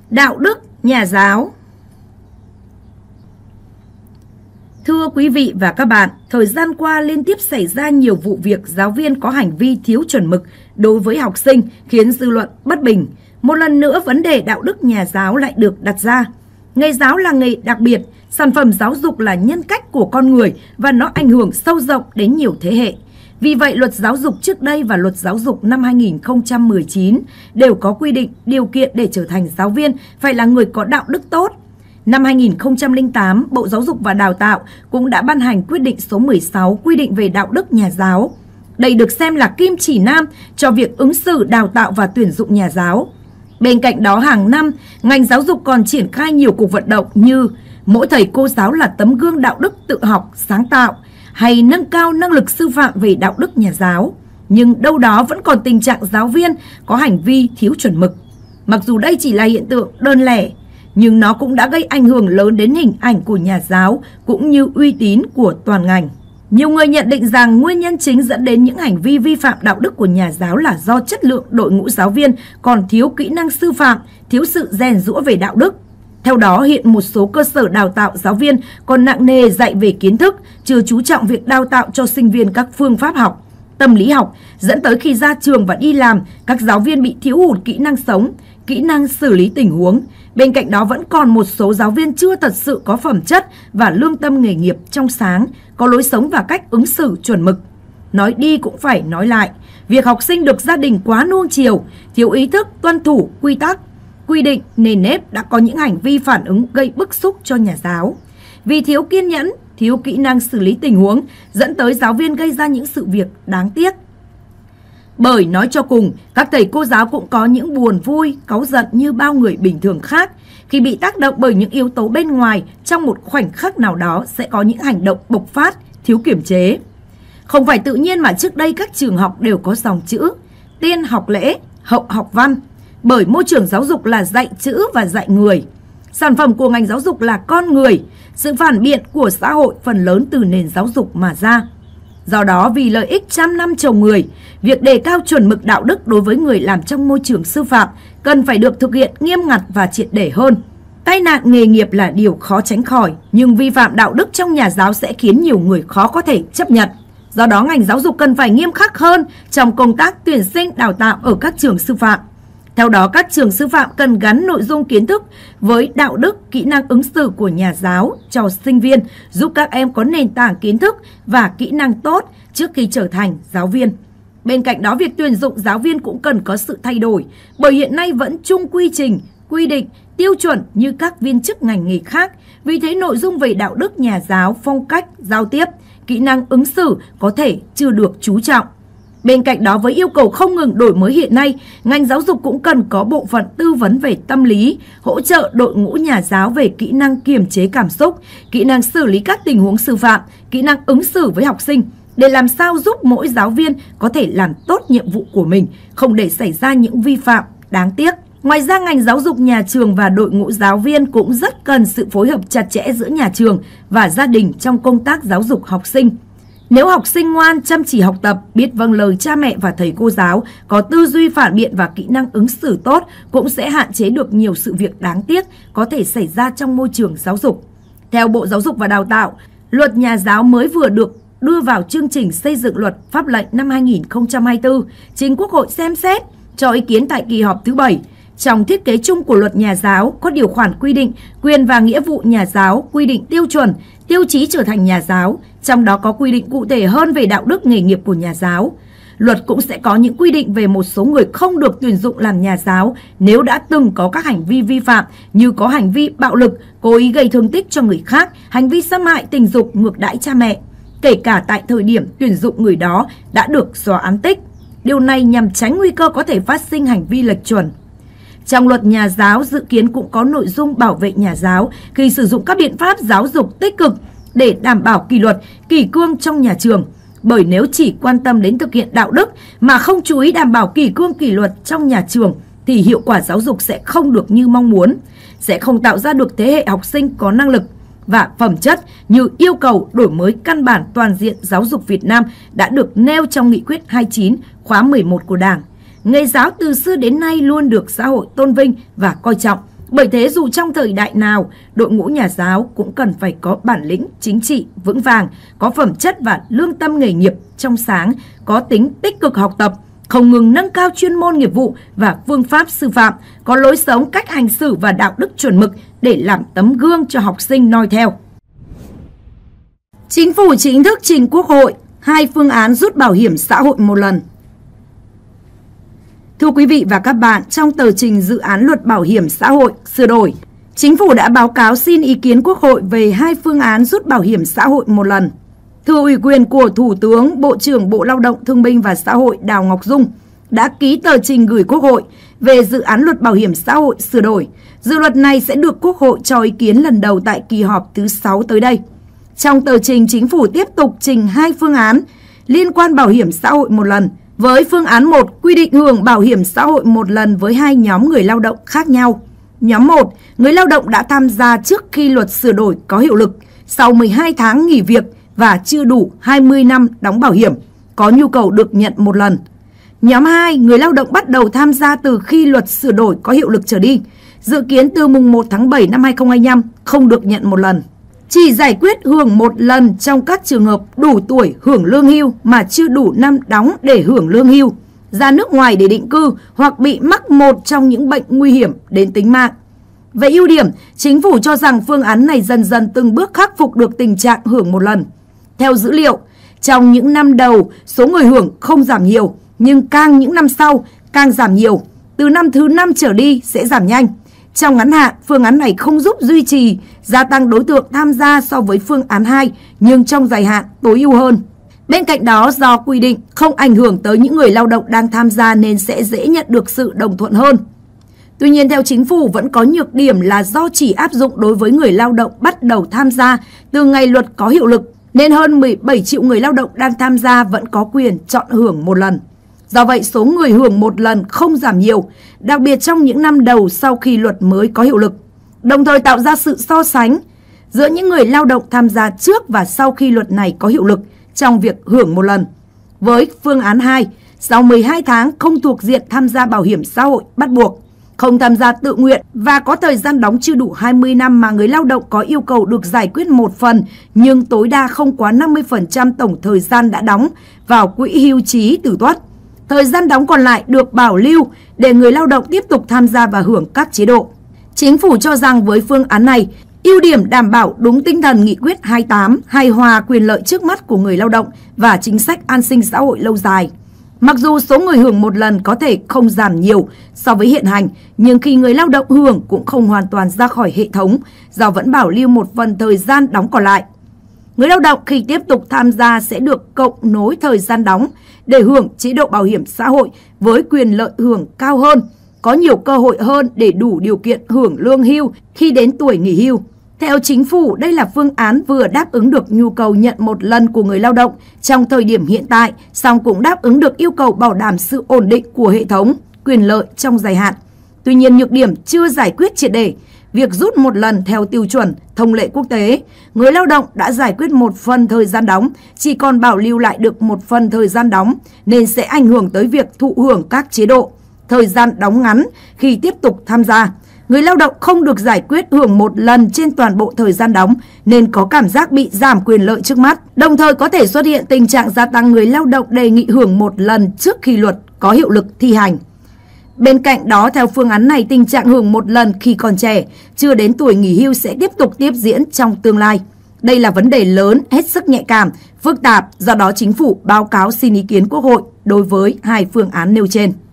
Đạo đức nhà giáo. Thưa quý vị và các bạn, thời gian qua liên tiếp xảy ra nhiều vụ việc giáo viên có hành vi thiếu chuẩn mực đối với học sinh khiến dư luận bất bình. Một lần nữa vấn đề đạo đức nhà giáo lại được đặt ra. Nghề giáo là nghề đặc biệt, sản phẩm giáo dục là nhân cách của con người và nó ảnh hưởng sâu rộng đến nhiều thế hệ. Vì vậy, luật giáo dục trước đây và luật giáo dục năm 2019 đều có quy định điều kiện để trở thành giáo viên phải là người có đạo đức tốt. Năm 2008, Bộ Giáo dục và Đào tạo cũng đã ban hành quyết định số 16 quy định về đạo đức nhà giáo. Đây được xem là kim chỉ nam cho việc ứng xử đào tạo và tuyển dụng nhà giáo. Bên cạnh đó, hàng năm, ngành giáo dục còn triển khai nhiều cuộc vận động như mỗi thầy cô giáo là tấm gương đạo đức tự học, sáng tạo, hay nâng cao năng lực sư phạm về đạo đức nhà giáo. Nhưng đâu đó vẫn còn tình trạng giáo viên có hành vi thiếu chuẩn mực. Mặc dù đây chỉ là hiện tượng đơn lẻ, nhưng nó cũng đã gây ảnh hưởng lớn đến hình ảnh của nhà giáo cũng như uy tín của toàn ngành. Nhiều người nhận định rằng nguyên nhân chính dẫn đến những hành vi vi phạm đạo đức của nhà giáo là do chất lượng đội ngũ giáo viên còn thiếu kỹ năng sư phạm, thiếu sự rèn giũa về đạo đức. Theo đó, hiện một số cơ sở đào tạo giáo viên còn nặng nề dạy về kiến thức, chưa chú trọng việc đào tạo cho sinh viên các phương pháp học, tâm lý học, dẫn tới khi ra trường và đi làm, các giáo viên bị thiếu hụt kỹ năng sống, kỹ năng xử lý tình huống. Bên cạnh đó vẫn còn một số giáo viên chưa thật sự có phẩm chất và lương tâm nghề nghiệp trong sáng, có lối sống và cách ứng xử chuẩn mực. Nói đi cũng phải nói lại, việc học sinh được gia đình quá nuông chiều, thiếu ý thức tuân thủ quy tắc, quy định, nền nếp đã có những hành vi phản ứng gây bức xúc cho nhà giáo. Vì thiếu kiên nhẫn, thiếu kỹ năng xử lý tình huống, dẫn tới giáo viên gây ra những sự việc đáng tiếc. Bởi nói cho cùng, các thầy cô giáo cũng có những buồn vui, cáu giận như bao người bình thường khác. Khi bị tác động bởi những yếu tố bên ngoài, trong một khoảnh khắc nào đó sẽ có những hành động bộc phát, thiếu kiểm chế. Không phải tự nhiên mà trước đây các trường học đều có dòng chữ tiên học lễ, hậu học văn. Bởi môi trường giáo dục là dạy chữ và dạy người. Sản phẩm của ngành giáo dục là con người. Sự phản biện của xã hội phần lớn từ nền giáo dục mà ra. Do đó, vì lợi ích trăm năm trồng người, việc đề cao chuẩn mực đạo đức đối với người làm trong môi trường sư phạm cần phải được thực hiện nghiêm ngặt và triệt để hơn. Tai nạn nghề nghiệp là điều khó tránh khỏi, nhưng vi phạm đạo đức trong nhà giáo sẽ khiến nhiều người khó có thể chấp nhận. Do đó, ngành giáo dục cần phải nghiêm khắc hơn trong công tác tuyển sinh đào tạo ở các trường sư phạm. Theo đó, các trường sư phạm cần gắn nội dung kiến thức với đạo đức, kỹ năng ứng xử của nhà giáo cho sinh viên, giúp các em có nền tảng kiến thức và kỹ năng tốt trước khi trở thành giáo viên. Bên cạnh đó, việc tuyển dụng giáo viên cũng cần có sự thay đổi, bởi hiện nay vẫn chung quy trình, quy định, tiêu chuẩn như các viên chức ngành nghề khác. Vì thế, nội dung về đạo đức nhà giáo, phong cách, giao tiếp, kỹ năng ứng xử có thể chưa được chú trọng. Bên cạnh đó, với yêu cầu không ngừng đổi mới hiện nay, ngành giáo dục cũng cần có bộ phận tư vấn về tâm lý, hỗ trợ đội ngũ nhà giáo về kỹ năng kiềm chế cảm xúc, kỹ năng xử lý các tình huống sư phạm, kỹ năng ứng xử với học sinh, để làm sao giúp mỗi giáo viên có thể làm tốt nhiệm vụ của mình, không để xảy ra những vi phạm đáng tiếc. Ngoài ra, ngành giáo dục, nhà trường và đội ngũ giáo viên cũng rất cần sự phối hợp chặt chẽ giữa nhà trường và gia đình trong công tác giáo dục học sinh. Nếu học sinh ngoan, chăm chỉ học tập, biết vâng lời cha mẹ và thầy cô giáo, có tư duy phản biện và kỹ năng ứng xử tốt, cũng sẽ hạn chế được nhiều sự việc đáng tiếc có thể xảy ra trong môi trường giáo dục. Theo Bộ Giáo dục và Đào tạo, luật nhà giáo mới vừa được đưa vào chương trình xây dựng luật pháp lệnh năm 2024, trình Quốc hội xem xét cho ý kiến tại kỳ họp thứ 7. Trong thiết kế chung của luật nhà giáo có điều khoản quy định quyền và nghĩa vụ nhà giáo, quy định tiêu chuẩn, tiêu chí trở thành nhà giáo, trong đó có quy định cụ thể hơn về đạo đức nghề nghiệp của nhà giáo. Luật cũng sẽ có những quy định về một số người không được tuyển dụng làm nhà giáo nếu đã từng có các hành vi vi phạm như có hành vi bạo lực, cố ý gây thương tích cho người khác, hành vi xâm hại tình dục, ngược đãi cha mẹ, kể cả tại thời điểm tuyển dụng người đó đã được xóa án tích. Điều này nhằm tránh nguy cơ có thể phát sinh hành vi lệch chuẩn. Trong luật nhà giáo dự kiến cũng có nội dung bảo vệ nhà giáo khi sử dụng các biện pháp giáo dục tích cực để đảm bảo kỷ luật, kỷ cương trong nhà trường. Bởi nếu chỉ quan tâm đến thực hiện đạo đức mà không chú ý đảm bảo kỷ cương kỷ luật trong nhà trường thì hiệu quả giáo dục sẽ không được như mong muốn, sẽ không tạo ra được thế hệ học sinh có năng lực và phẩm chất như yêu cầu đổi mới căn bản toàn diện giáo dục Việt Nam đã được nêu trong Nghị quyết 29 khóa 11 của Đảng. Nghề giáo từ xưa đến nay luôn được xã hội tôn vinh và coi trọng, Bởi thế dù trong thời đại nào, đội ngũ nhà giáo cũng cần phải có bản lĩnh chính trị vững vàng, có phẩm chất và lương tâm nghề nghiệp trong sáng, có tính tích cực học tập, không ngừng nâng cao chuyên môn nghiệp vụ và phương pháp sư phạm, có lối sống, cách hành xử và đạo đức chuẩn mực để làm tấm gương cho học sinh noi theo. Chính phủ chính thức trình Quốc hội 2 phương án rút bảo hiểm xã hội một lần. Thưa quý vị và các bạn, trong tờ trình dự án luật bảo hiểm xã hội sửa đổi, Chính phủ đã báo cáo xin ý kiến Quốc hội về 2 phương án rút bảo hiểm xã hội một lần. Thừa ủy quyền của Thủ tướng, Bộ trưởng Bộ Lao động Thương binh và Xã hội Đào Ngọc Dung đã ký tờ trình gửi Quốc hội về dự án luật bảo hiểm xã hội sửa đổi. Dự luật này sẽ được Quốc hội cho ý kiến lần đầu tại kỳ họp thứ 6 tới đây. Trong tờ trình, Chính phủ tiếp tục trình 2 phương án liên quan bảo hiểm xã hội một lần. Với phương án 1, quy định hưởng bảo hiểm xã hội một lần với 2 nhóm người lao động khác nhau. Nhóm 1, người lao động đã tham gia trước khi luật sửa đổi có hiệu lực, sau 12 tháng nghỉ việc và chưa đủ 20 năm đóng bảo hiểm, có nhu cầu được nhận một lần. Nhóm 2, người lao động bắt đầu tham gia từ khi luật sửa đổi có hiệu lực trở đi, dự kiến từ mùng 1 tháng 7 năm 2025, không được nhận một lần. Chỉ giải quyết hưởng một lần trong các trường hợp đủ tuổi hưởng lương hưu mà chưa đủ năm đóng để hưởng lương hưu, ra nước ngoài để định cư hoặc bị mắc một trong những bệnh nguy hiểm đến tính mạng. Về ưu điểm, Chính phủ cho rằng phương án này dần dần từng bước khắc phục được tình trạng hưởng một lần. Theo dữ liệu, trong những năm đầu, số người hưởng không giảm nhiều, nhưng càng những năm sau càng giảm nhiều. Từ năm thứ 5 trở đi sẽ giảm nhanh. Trong ngắn hạn, phương án này không giúp duy trì, gia tăng đối tượng tham gia so với phương án 2, nhưng trong dài hạn tối ưu hơn. Bên cạnh đó, do quy định không ảnh hưởng tới những người lao động đang tham gia nên sẽ dễ nhận được sự đồng thuận hơn. Tuy nhiên, theo Chính phủ vẫn có nhược điểm là do chỉ áp dụng đối với người lao động bắt đầu tham gia từ ngày luật có hiệu lực, nên hơn 17 triệu người lao động đang tham gia vẫn có quyền chọn hưởng một lần. Do vậy, số người hưởng một lần không giảm nhiều, đặc biệt trong những năm đầu sau khi luật mới có hiệu lực, đồng thời tạo ra sự so sánh giữa những người lao động tham gia trước và sau khi luật này có hiệu lực trong việc hưởng một lần. Với phương án 2, sau 12 tháng không thuộc diện tham gia bảo hiểm xã hội bắt buộc, không tham gia tự nguyện và có thời gian đóng chưa đủ 20 năm mà người lao động có yêu cầu được giải quyết một phần nhưng tối đa không quá 50% tổng thời gian đã đóng vào quỹ hưu trí tử tuất. Thời gian đóng còn lại được bảo lưu để người lao động tiếp tục tham gia và hưởng các chế độ. Chính phủ cho rằng với phương án này, ưu điểm đảm bảo đúng tinh thần nghị quyết 28, hài hòa quyền lợi trước mắt của người lao động và chính sách an sinh xã hội lâu dài. Mặc dù số người hưởng một lần có thể không giảm nhiều so với hiện hành, nhưng khi người lao động hưởng cũng không hoàn toàn ra khỏi hệ thống, do vẫn bảo lưu một phần thời gian đóng còn lại. Người lao động khi tiếp tục tham gia sẽ được cộng nối thời gian đóng để hưởng chế độ bảo hiểm xã hội với quyền lợi hưởng cao hơn, có nhiều cơ hội hơn để đủ điều kiện hưởng lương hưu khi đến tuổi nghỉ hưu. Theo Chính phủ, đây là phương án vừa đáp ứng được nhu cầu nhận một lần của người lao động trong thời điểm hiện tại, song cũng đáp ứng được yêu cầu bảo đảm sự ổn định của hệ thống, quyền lợi trong dài hạn. Tuy nhiên, nhược điểm chưa giải quyết triệt để. Việc rút một lần theo tiêu chuẩn, thông lệ quốc tế, người lao động đã giải quyết một phần thời gian đóng, chỉ còn bảo lưu lại được một phần thời gian đóng, nên sẽ ảnh hưởng tới việc thụ hưởng các chế độ. Thời gian đóng ngắn khi tiếp tục tham gia. Người lao động không được giải quyết hưởng một lần trên toàn bộ thời gian đóng nên có cảm giác bị giảm quyền lợi trước mắt. Đồng thời có thể xuất hiện tình trạng gia tăng người lao động đề nghị hưởng một lần trước khi luật có hiệu lực thi hành. Bên cạnh đó, theo phương án này, tình trạng hưởng một lần khi còn trẻ, chưa đến tuổi nghỉ hưu sẽ tiếp tục tiếp diễn trong tương lai. Đây là vấn đề lớn, hết sức nhạy cảm, phức tạp, do đó Chính phủ báo cáo xin ý kiến Quốc hội đối với 2 phương án nêu trên.